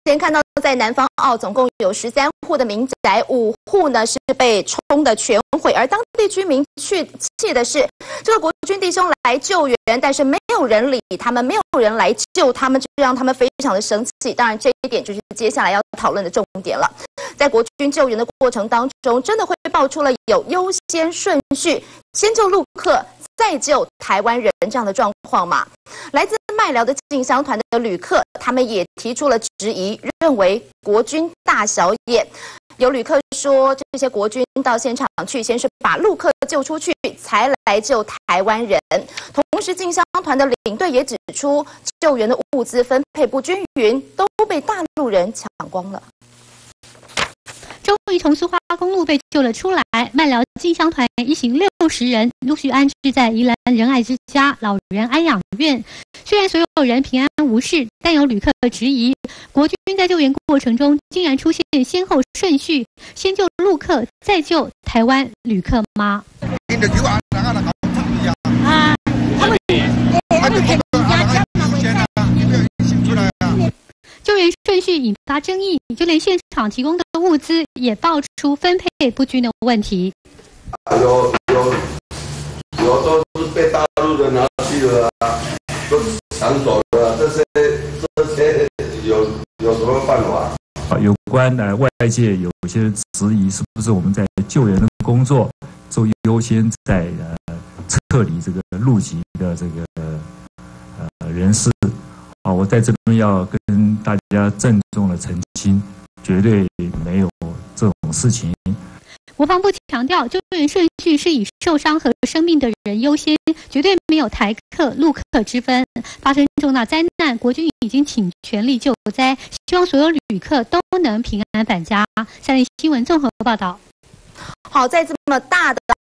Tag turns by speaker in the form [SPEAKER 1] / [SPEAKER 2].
[SPEAKER 1] 前看到，在南方澳总共有13户的民宅，5户呢是被冲得全毁，而当地居民气的是，这个国军弟兄来救援，但是没有人理他们，没有人来救他们，就让他们非常的生气。当然，这一点就是接下来要讨论的重点了。在国军救援的过程当中，真的会爆出了有优先顺序，先救陆客，再救台湾人这样的状况吗？来自麦寮的进香团的旅客，他们也提出了质疑，认为国军大小眼。有旅客说，这些国军到现场去，先是把陆客救出去，才来救台湾人。同时，进香团的领队也指出，救援的物资分配不均匀，都被大陆人抢光了。
[SPEAKER 2] 终于从苏花公路被救了出来，麦寮进香团一行60人陆续安置在宜兰仁爱之家老人安养院。虽然所有人平安无事，但有旅客质疑，国军在救援过程中竟然出现先后顺序，先救陆客，再救台湾旅客吗？救援顺序引发争议，就连现场提供的物资也爆出分配不均的问题。
[SPEAKER 3] 有都是被大陆人拿去了啊，都抢走了啊，这些有什么办法？
[SPEAKER 4] 有关外界有些质疑，是不是我们在救援的工作就优先在撤离这个陆籍的这个人士？我在这边要跟大家郑重的澄清，绝对没有这种事情。
[SPEAKER 2] 国防部强调，救援顺序是以受伤和生命的人优先，绝对没有台客、陆客之分。发生重大灾难，国军已经倾全力救灾，希望所有旅客都能平安返家。下列新闻综合报道。
[SPEAKER 1] 好，在这么大的